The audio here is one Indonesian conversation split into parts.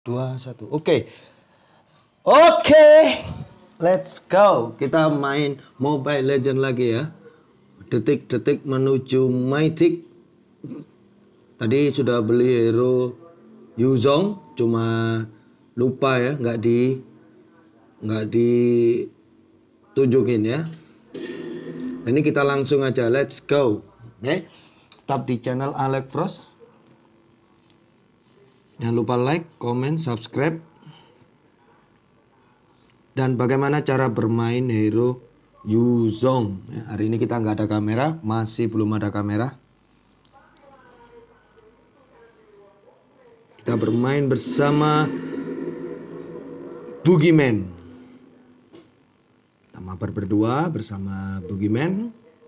2, 1. Oke, let's go. Kita main Mobile Legend lagi ya. Detik-detik menuju Mythic. Tadi sudah beli hero Yuzong, cuma lupa ya, nggak ditunjukin ya. Ini kita langsung aja, let's go. Oke, tetap di channel Alex Frost. Jangan lupa like, comment, subscribe. Dan bagaimana cara bermain hero Yuzong. Ya, hari ini kita nggak ada kamera, masih belum ada kamera. Kita bermain bersama Boogeyman. Kita mabar berdua bersama Boogeyman.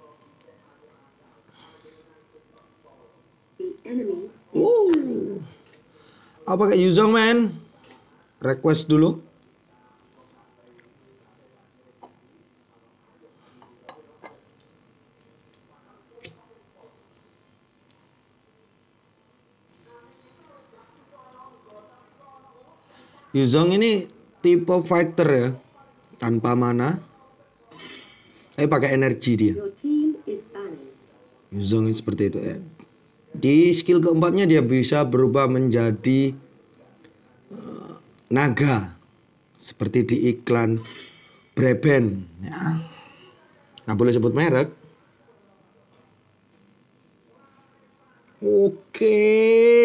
Apa kayak Yuzong man? Request dulu. Yuzong ini tipe fighter ya, tanpa mana. Tapi pakai energi dia. Yuzong ini seperti itu ya. Di skill keempatnya dia bisa berubah menjadi naga, seperti di iklan Breben. Ya. Nggak boleh sebut merek. Oke.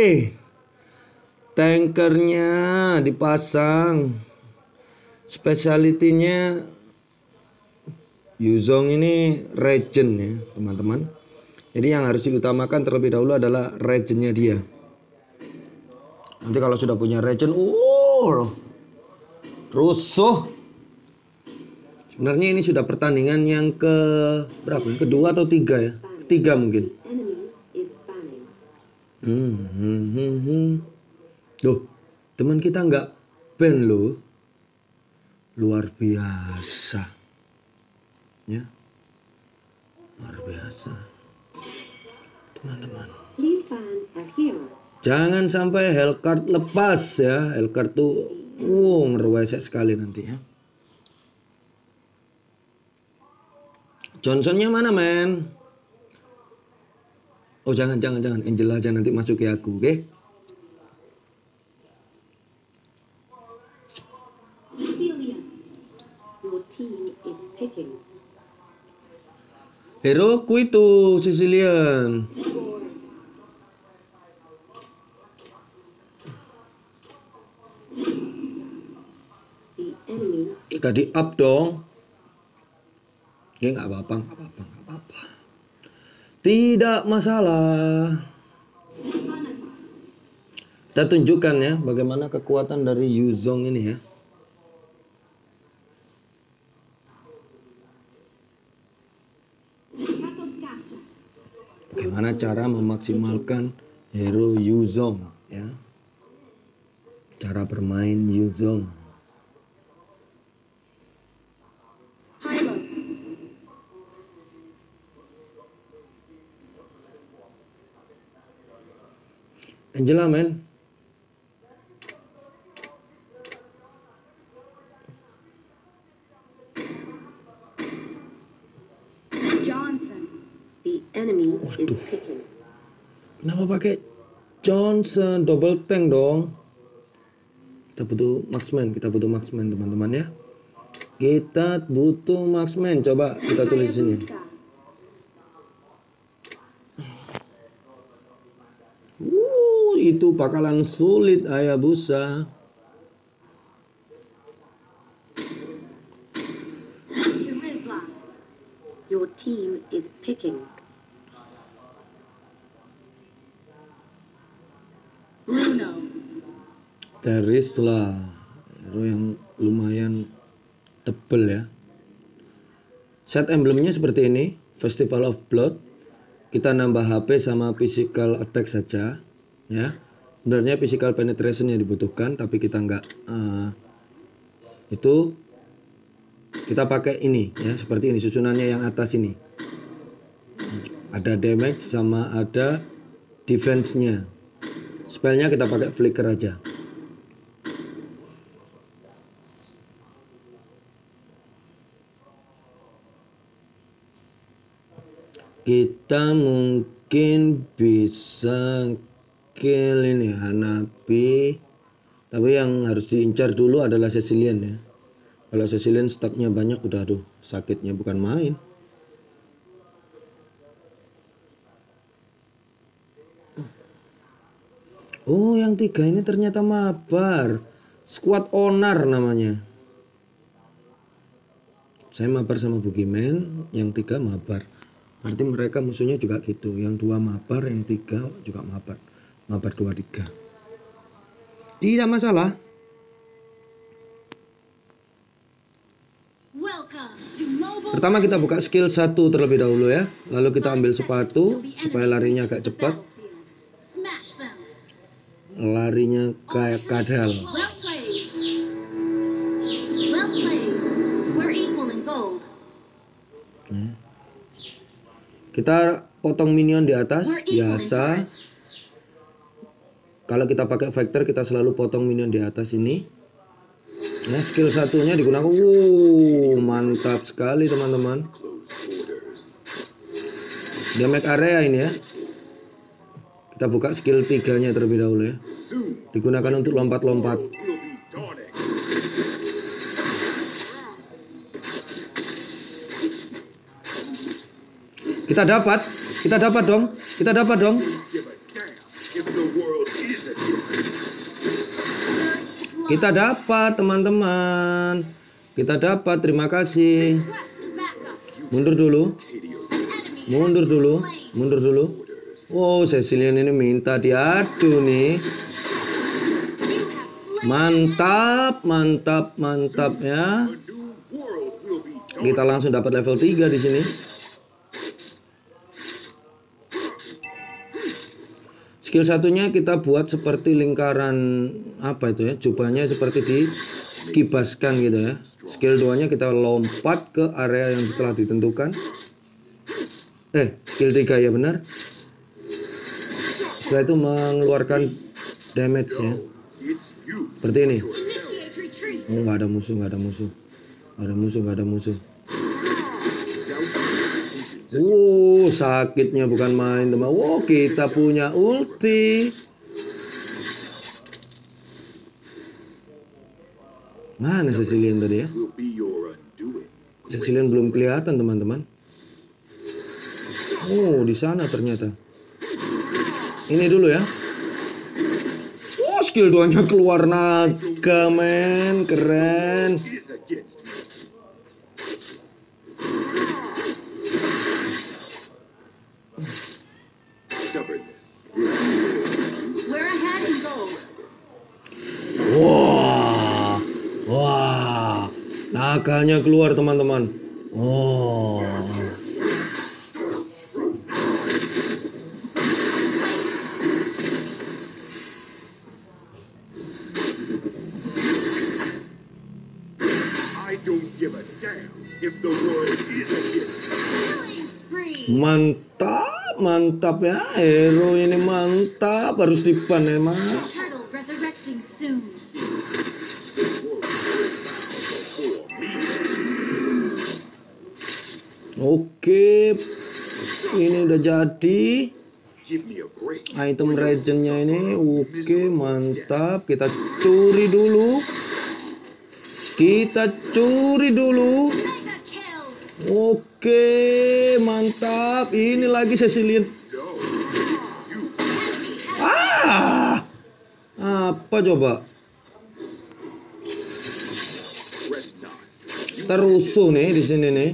Tankernya dipasang. Speciality-nya Yuzong ini regen ya teman-teman. Jadi yang harus diutamakan terlebih dahulu adalah regennya dia. Nanti kalau sudah punya regen, rusuh. Sebenarnya ini sudah pertandingan yang ke berapa? Kedua atau tiga ya? Ketiga mungkin. Loh, teman kita nggak ban loh. Luar biasa. Ya. Luar biasa. Teman-teman. Jangan sampai Hellcard lepas ya. Hellcard tuh ngerwesek sekali nanti ya. Johnsonnya mana men? Oh jangan. Angel aja nanti masuk ke aku, oke? Hero ku itu Sicilian. Kita di up dong. Ya nggak apa-apa. Tidak masalah. Kita tunjukkan ya bagaimana kekuatan dari Yuzong ini ya. Bagaimana cara memaksimalkan hero Yuzong ya. Cara bermain Yuzong. Angela men. Waduh. Kenapa pakai Johnson? Double tank dong. Kita butuh marksman teman-teman ya. Kita butuh marksman. Coba kita tulis di sini. Itu bakalan sulit Hayabusa. Your team is picking. Bruno. Terisla, hero yang lumayan tebel ya. Set emblemnya seperti ini, Festival of Blood. Kita nambah HP sama physical attack saja, ya. Sebenarnya physical penetration yang dibutuhkan, tapi kita nggak itu. Kita pakai ini ya, seperti ini susunannya yang atas ini. Ada damage sama ada defense-nya. Spellnya kita pakai flicker aja. Kita mungkin bisa kill ini Hanabi, tapi yang harus diincar dulu adalah Cecilian ya. Kalau Cecilian stacknya banyak udah aduh sakitnya bukan main. Oh yang 3 ini ternyata mabar. Squad Onar namanya. Saya mabar sama Bugiman, yang 3 mabar. Berarti mereka musuhnya juga gitu. Yang 2 mabar, yang 3 juga mabar. Mabar 2-3. Tidak masalah. Welcome to Mobile Pertama kita buka skill 1 terlebih dahulu ya. Lalu kita ambil sepatu supaya larinya agak cepat. Smash them. Larinya kayak kadal. Well played. Well played. We're equal in gold. Kita potong minion di atas We're equal in biasa. turrets. Kalau kita pakai vector kita selalu potong minion di atas ini. Nah, skill satunya digunakan. Mantap sekali teman-teman. Damage area ini ya. Kita buka skill 3-nya terlebih dahulu ya. Digunakan untuk lompat-lompat. Kita dapat dong. Kita dapat teman-teman. Kita dapat, terima kasih. Request backup. Mundur dulu. An enemy Oh, Cecilian ini minta diadu nih. Mantap ya. Kita langsung dapat level 3 di sini. Skill satunya kita buat seperti lingkaran apa itu ya, jubahnya seperti dikibaskan gitu ya. Skill 2-nya kita lompat ke area yang telah ditentukan. Skill 3 ya benar. Setelah itu mengeluarkan damage ya. Seperti ini. Initiate retreat. Oh, nggak ada musuh. Sakitnya bukan main teman. Kita punya ulti. Mana Cecilian tadi ya? Cecilian belum kelihatan teman-teman. Oh, di sana ternyata. Ini dulu ya. Skill 2-nya keluar naga, men. Keren. We're ahead in gold. Wah. Naganya keluar, teman-teman. I don't give a damn if the world is against me. Killing spree. Mantap ya. Hero ini mantap. Harus diban emang. Turtle resurrecting soon. Oke. Ini udah jadi. Give me a break. Item regennya ini. Oke, mantap. Kita curi dulu. Mega kill. Oke, mantap. Ini lagi Cecilian. Apa coba? Rest not. Terusuh nih di sini nih.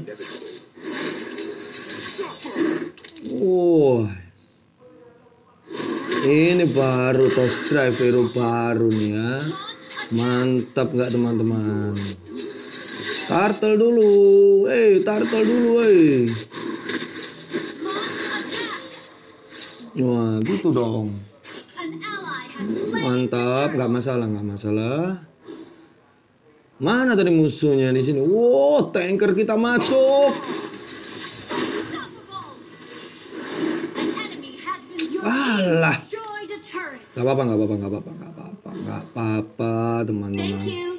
Ini baru Toast Drive hero baru nih ya. Mantap nggak teman-teman? Turtle dulu. Wah, gitu dong. An ally has slain. Mantap, nggak masalah. Mana tadi musuhnya di sini? Wow, tanker kita masuk. Unstoppable. An enemy has been Alah. destroyed a turret. Gak apa-apa, teman-teman. Thank you.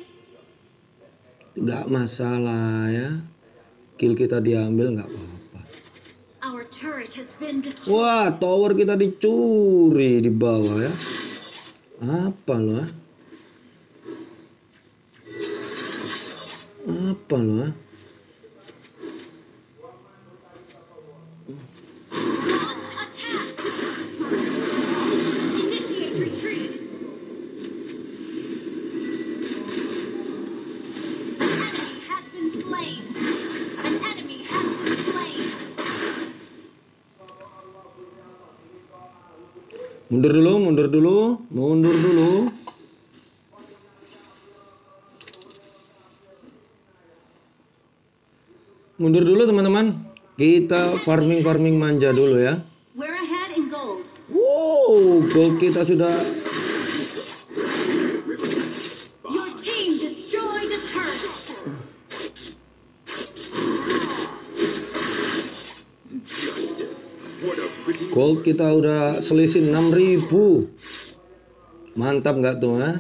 Nggak masalah ya. Kill kita diambil nggak apa-apa. Our turret turret has been destroyed. Wah, tower kita dicuri di bawah ya. Apa lo? Apa lo? Launch attack. Initiate retreat. An enemy has been slain. An enemy has been slain. Mundur dulu, mundur dulu, mundur dulu. Mundur dulu teman-teman. Kita farming manja dulu ya. We're ahead in gold. Wow, gold kita sudah. Your team destroyed a turret. Justice. What a pretty Gold kita udah selisih 6.000. Mantap nggak tuh ha?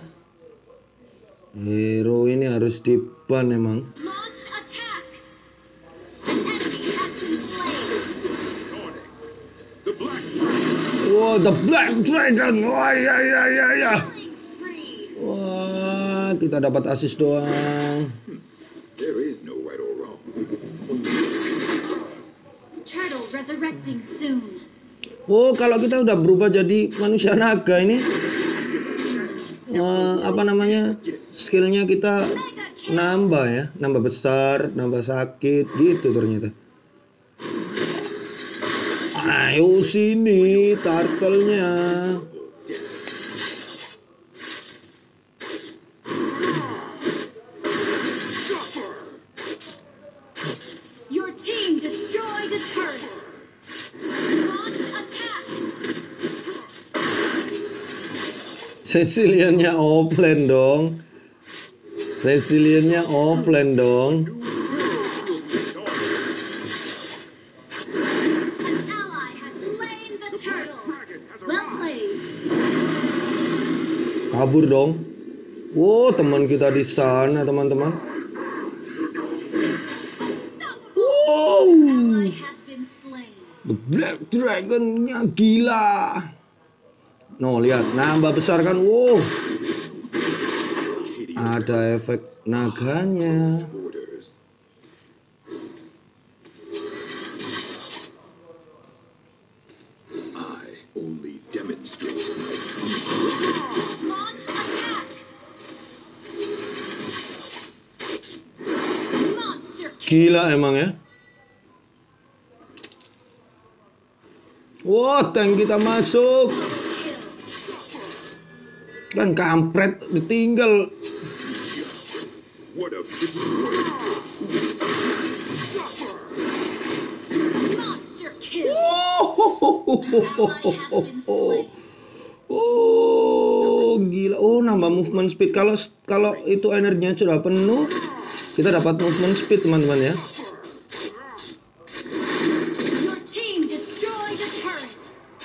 Hero ini harus di-ban emang. Launch attack. An enemy has been slain. dawning. The Black Dragon. Wow, the Black Dragon. Wah, ya. Killing spree. Wah, kita dapat assist doang. There is no right or wrong. Turtle resurrecting soon. Oh, kalau kita udah berubah jadi manusia naga ini, apa namanya, skillnya kita nambah ya, nambah besar, nambah sakit, gitu ternyata. Ayo sini, turtle-nya. Your team destroyed a turret. Launch attack. Ceciliannya offline dong. Ceciliannya offline dong. An ally has slain the turtle. Well played. Kabur dong. Wow, teman kita di sana, teman-teman. Wow, Ally has been slain. the Black Dragon-nya gila. No, lihat, nambah besar kan. Wow. Ada efek naganya. Orders. I only demonstrate my true Launch attack. Monster kill. Gila emang ya. Wah, tank kita masuk. Kan kampret ditinggal. What a pretty word. Monster kill. Oh, gila. Oh, nambah movement speed. Kalau itu energinya sudah penuh, kita dapat movement speed, teman-teman ya. Your team destroyed a turret.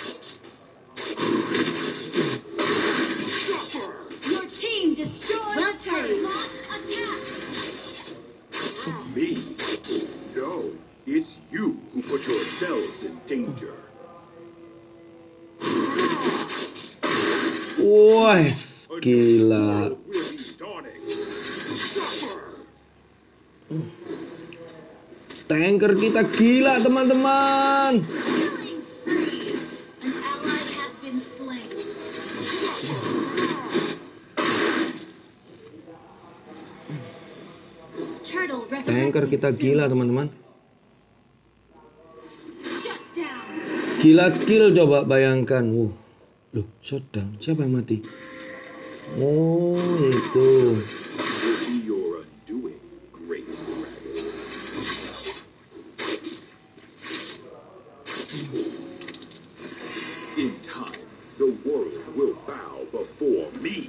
Your team destroyed a turret. Launch attack. Me? No, it's you who put yourselves in danger. Wah, gila. Will be dawning. Tanker kita gila, teman-teman. Killing spree. An ally has been slain. Turtle Tanker resurrecting kita soon. gila, teman-teman. Shut down. Gila kill, coba bayangkan. Loh, shutdown. Siapa yang mati? Oh, itu. Will be your undoing, great dragon. In time, the world will bow before me.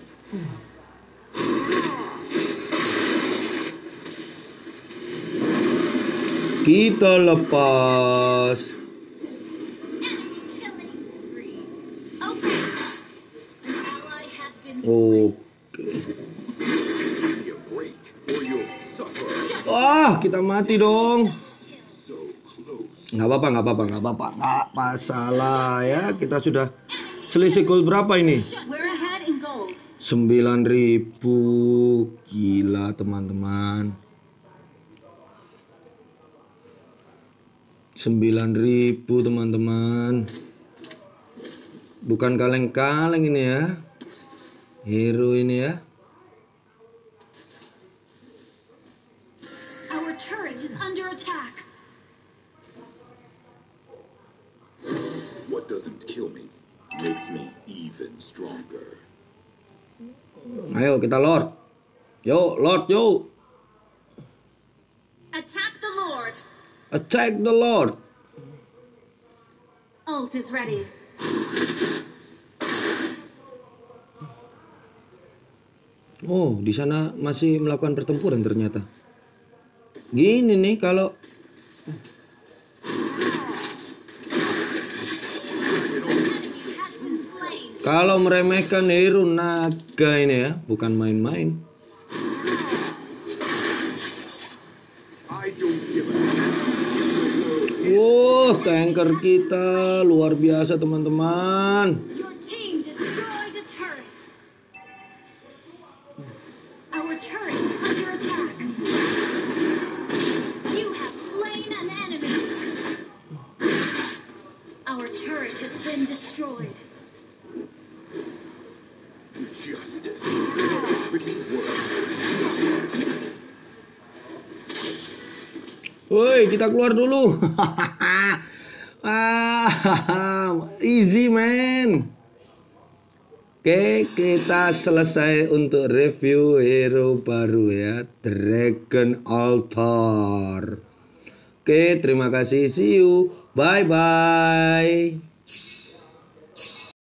Kita lepas. Enemy killing spree. Okay. An ally has been slain. Oke. Give me a break, or you'll suffer. Wah, kita mati dong. So close, Nggak apa-apa, nggak apa-apa, nggak apa-apa, nggak masalah ya. Kita sudah selisih gold berapa ini? We're ahead in gold. 9.000. Gila teman-teman. 9.000 teman-teman. Bukan kaleng-kaleng ini ya. Hero ini ya. Our turret is under attack. What doesn't kill me makes me even stronger. Ayo kita Lord. Yo, Lord, yo. Attack the Lord. Attack the Lord. Ult is ready. Oh, di sana masih melakukan pertempuran ternyata. Gini nih kalau Enemy has been slain. meremehkan hero naga ini ya, bukan main-main. I don't give a damn. Wow, tanker kita luar biasa teman-teman. Your team destroyed a turret. Our turret is under attack. You have slain an enemy. Our turret has been destroyed. Justice. Pretty work. Woi, kita keluar dulu. Easy man. Oke, kita selesai untuk review hero baru ya, Dragon Altar. Oke, terima kasih. See you. Bye bye.